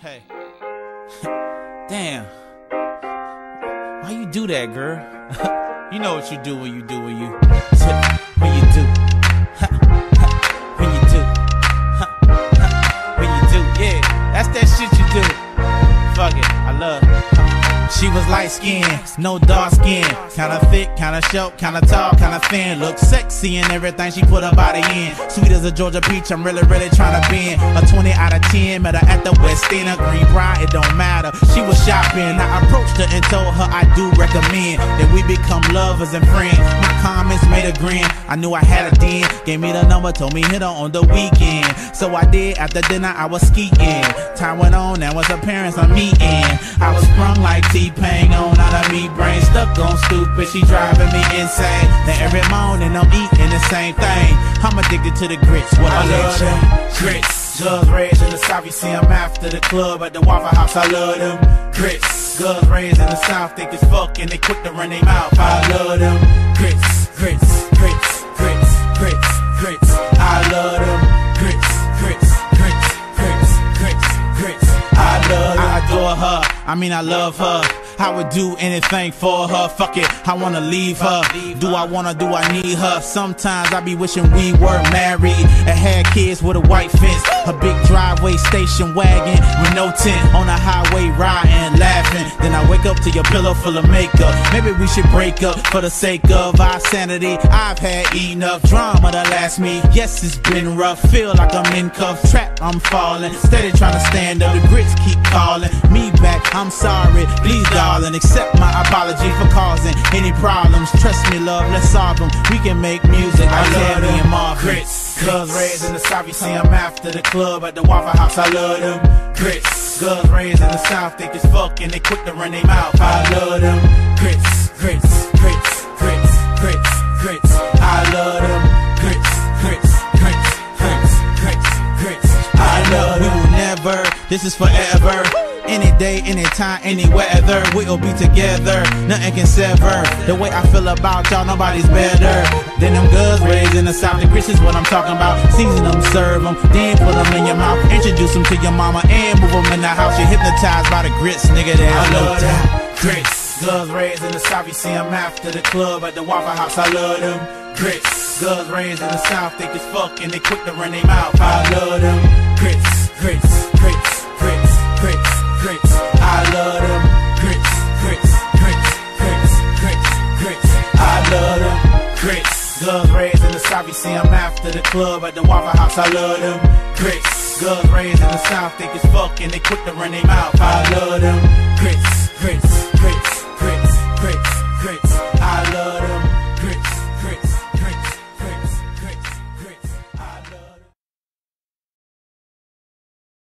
Hey. Damn. Why you do that, girl? You know what you do when you do. When you do. When you do. When you do. Yeah, that's that shit you do. Fuck it, I love it. She was light skinned, no dark skin. Kinda thick, kinda short, kinda tall, kinda thin. Look sexy in everything she put her body in. Sweet as a Georgia peach, I'm really trying to bend. A 20 out of 10, met her at the West End. A Greenbrier, it don't matter. She was shopping, I approached her and told her I do recommend that we become lovers and friends. My comments made her grin, I knew I had a den. Gave me the number, told me hit her on the weekend. So I did, after dinner I was skiing. Time went on, now was her parents I'm meeting. I was sprung like T-Pain on out of me, brain stuck on stupid, she driving me insane. Now every morning I'm eating the same thing. I'm addicted to the grits, what I love them grits. Girls raised in the South, you see them after the club at the Waffle House, I love them grits. Girls raised in the South, think it's fuck and they quick to run their mouth, I love them grits, grits, grits, grits, grits, grits. I love them grits, grits, grits, grits, grits, grits. I love them. I adore her, I mean I love her. I would do anything for her, fuck it, I wanna leave her. Do I need her? Sometimes I be wishing we were married and had kids with a white fence. A big driveway station wagon with no tent. On the highway riding, laughing. Then I wake up to your pillow full of makeup. Maybe we should break up for the sake of our sanity. I've had enough drama to last me. Yes, it's been rough, feel like I'm in cuffs. Trapped, I'm falling, steady trying to stand up. The grits keep calling me back, I'm sorry, please darling, accept my apology for causing any problems. Trust me love, let's solve them. We can make music, I love them grits. Girls raised in the South, you see them after the club at the Waffle House, I love them grits. Girls raised in the South, think it's fuck and they quick to run their mouth, I love them grits, grits, grits, grits, grits, grits. I love them grits, grits, grits, grits, grits, grits. I love them. We will never, this is forever. Any day, anytime, any weather, we'll be together, nothing can sever. The way I feel about y'all, nobody's better than them girls raised in the South. The grits is what I'm talking about. Season them, serve them, then put them in your mouth. Introduce them to your mama and move them in the house. You're hypnotized by the grits, nigga, there's no doubt. Grits. Girls raised in the South, you see them after the club at the Waffle House, I love them grits. Girls raised in the South, think it's fuck and they quick to run their mouth, I love them grits, grits, grits, grits, grits, grits. I love them grits, grits, grits, grits, grits, grits. I love them grits. Girls raised in the South, you see them after the club at the Waffle House, I love them grits. Girls raised in the South, think it's fuck and they quick to run their mouth, I love them grits, grits.